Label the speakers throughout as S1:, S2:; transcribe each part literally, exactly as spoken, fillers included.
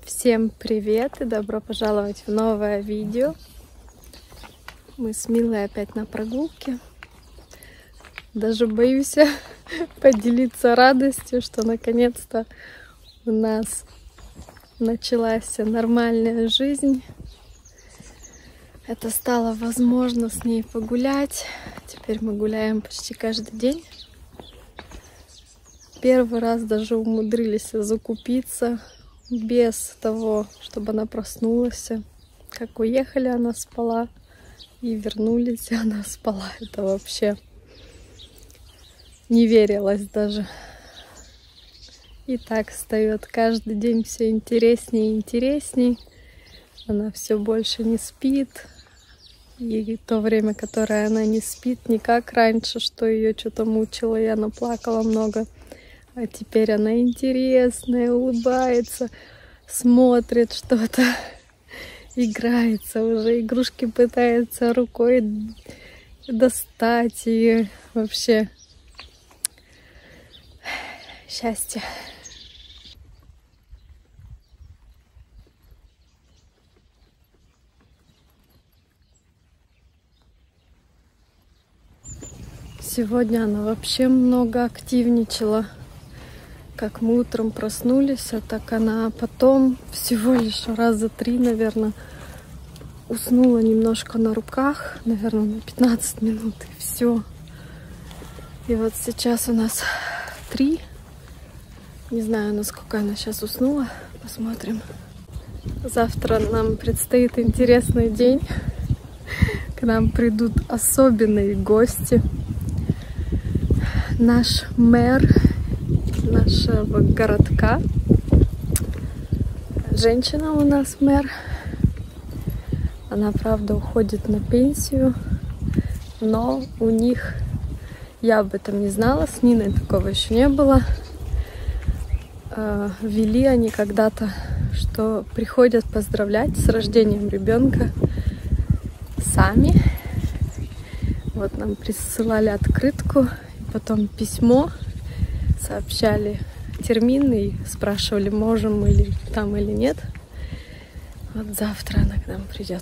S1: Всем привет и добро пожаловать в новое видео. Мы с Милой опять на прогулке. Даже боюсь поделиться радостью, что наконец-то у нас началась нормальная жизнь. Это стало возможно с ней погулять. Теперь мы гуляем почти каждый день. Первый раз даже умудрились закупиться без того, чтобы она проснулась. Как уехали, она спала, и вернулись, она спала. Это вообще не верилось даже. И так встает каждый день все интереснее и интересней. Она все больше не спит. И то время, которое она не спит, не как раньше, что ее что-то мучило, и она плакала много. А теперь она интересная, улыбается, смотрит что-то, играется уже, игрушки пытается рукой достать. И вообще счастье. Сегодня она вообще много активничала. Как мы утром проснулись, а так она потом всего лишь раза три, наверное, уснула немножко на руках, наверное, на пятнадцать минут, и все. И вот сейчас у нас три. Не знаю, насколько она сейчас уснула. Посмотрим. Завтра нам предстоит интересный день. К нам придут особенные гости. Наш мэр нашего городка. Женщина у нас мэр. Она, правда, уходит на пенсию, но у них, я об этом не знала, с Ниной такого еще не было. Ввели они когда-то, что приходят поздравлять с рождением ребенка сами. Вот нам присылали открытку, потом письмо, сообщали термины и спрашивали, можем мы ли там или нет. Вот завтра она к нам придет.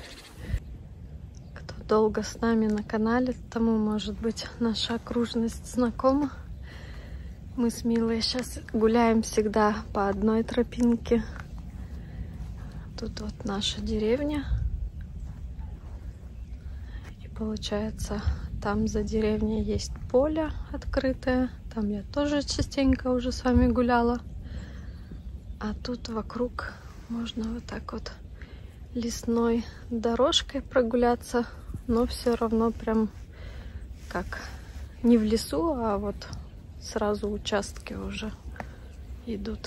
S1: Кто долго с нами на канале, тому, может быть, наша окружность знакома. Мы с Милой сейчас гуляем всегда по одной тропинке. Тут вот наша деревня. И получается, там за деревней есть поле открытое. Там я тоже частенько уже с вами гуляла. А тут вокруг можно вот так вот лесной дорожкой прогуляться. Но все равно прям как не в лесу, а вот сразу участки уже идут.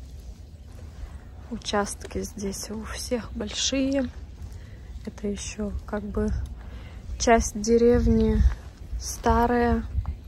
S1: Участки здесь у всех большие. Это еще как бы часть деревни старая.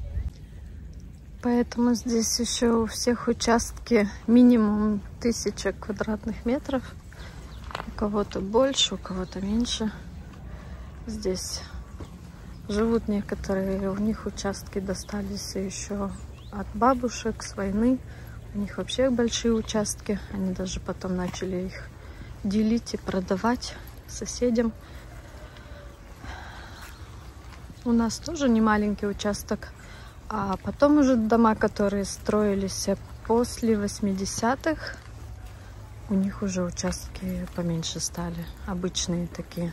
S1: Поэтому здесь еще у всех участки минимум тысяча квадратных метров. У кого-то больше, у кого-то меньше. Здесь живут некоторые, у них участки достались еще от бабушек с войны. У них вообще большие участки. Они даже потом начали их делить и продавать соседям. У нас тоже не маленький участок. А потом уже дома, которые строились после восьмидесятых, у них уже участки поменьше стали, обычные такие.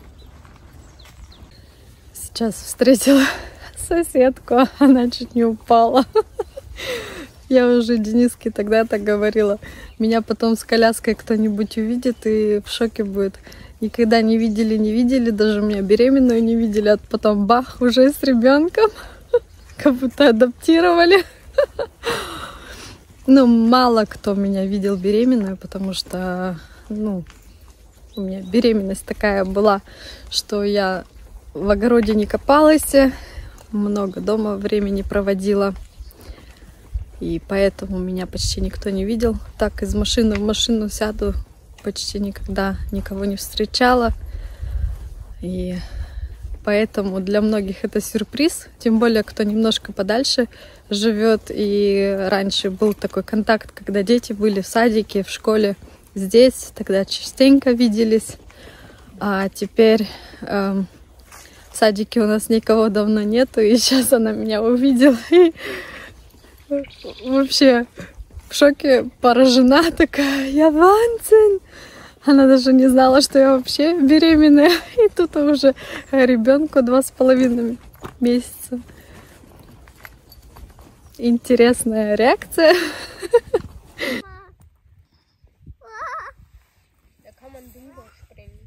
S1: Сейчас встретила соседку, она чуть не упала. Я уже Дениске тогда так говорила. Меня потом с коляской кто-нибудь увидит и в шоке будет. Никогда не видели, не видели, даже меня беременную не видели, а потом бах, уже с ребенком. Как будто адаптировали. Ну, мало кто меня видел беременную, потому что, ну, у меня беременность такая была, что я в огороде не копалась, много дома времени проводила. И поэтому меня почти никто не видел. Так из машины в машину сяду, почти никогда никого не встречала. И поэтому для многих это сюрприз, тем более, кто немножко подальше живет. И раньше был такой контакт, когда дети были в садике, в школе, здесь, тогда частенько виделись. А теперь эм, в садике у нас никого давно нету, и сейчас она меня увидела и вообще в шоке, поражена такая. Я Вансен! Она даже не знала, что я вообще беременная. И тут уже ребенку два с половиной месяца. Интересная реакция.
S2: Da kann man drüber springen.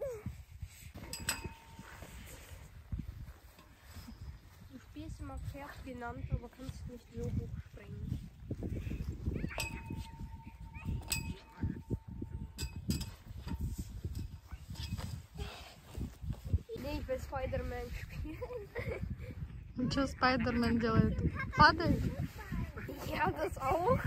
S2: Du spielst immer Pferd genannt, aber kannst nicht so hoch springen. Nee, ich will Spider-Man spielen.
S1: Ну что Спайдермен делает? Падает?
S2: Ja, das auch.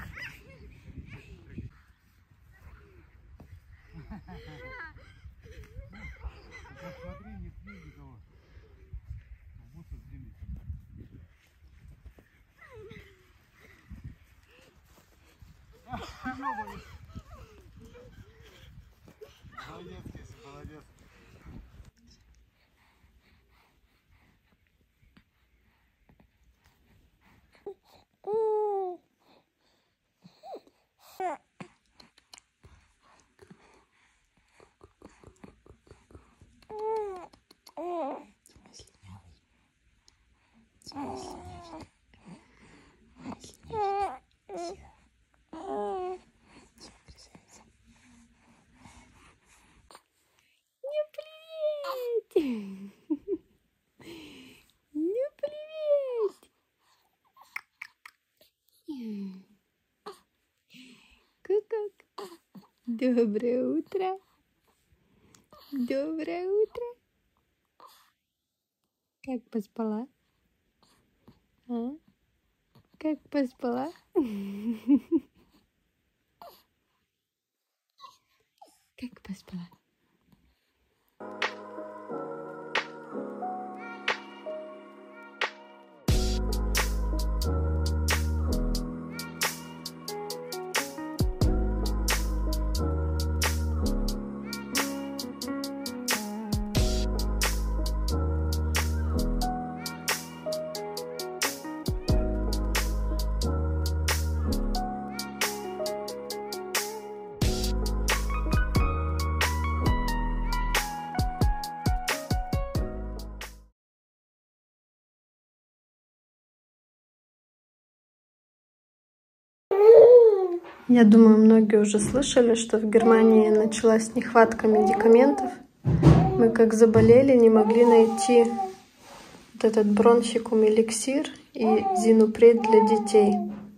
S3: Посмотри, не сбей никого. Как будто сдвинуть. Молодец, Кеся, молодец.
S1: Ку-ку. Доброе утро. Доброе утро. Как поспала? А? Как поспала? Как поспала? Я думаю, многие уже слышали, что в Германии началась нехватка медикаментов. Мы как заболели, не могли найти вот этот бронхикум эликсир и зинупред для детей.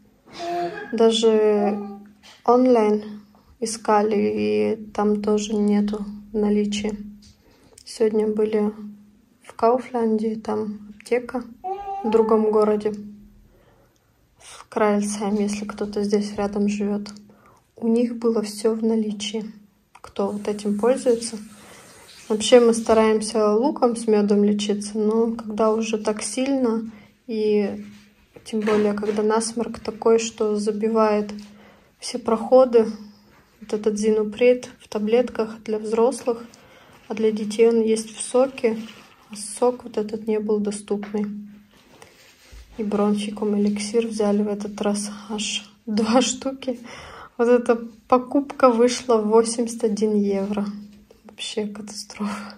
S1: Даже онлайн искали, и там тоже нету в наличии. Сегодня были в Кауфланде, там аптека в другом городе. В Кральсхайм, если кто-то здесь рядом живет. У них было все в наличии. Кто вот этим пользуется. Вообще мы стараемся луком с медом лечиться, но когда уже так сильно, и тем более, когда насморк такой, что забивает все проходы, вот этот зинупред в таблетках для взрослых, а для детей он есть в соке, а сок вот этот не был доступный. И бронхикум эликсир взяли в этот раз аж два штуки. Вот эта покупка вышла в восемьдесят один евро. Вообще катастрофа.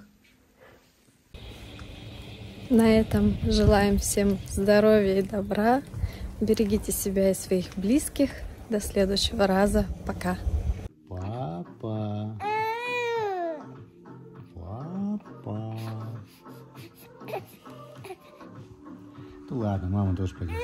S1: На этом желаем всем здоровья и добра. Берегите себя и своих близких. До следующего раза. Пока.
S3: Папа. Папа. Ну ладно, мама тоже пойдет.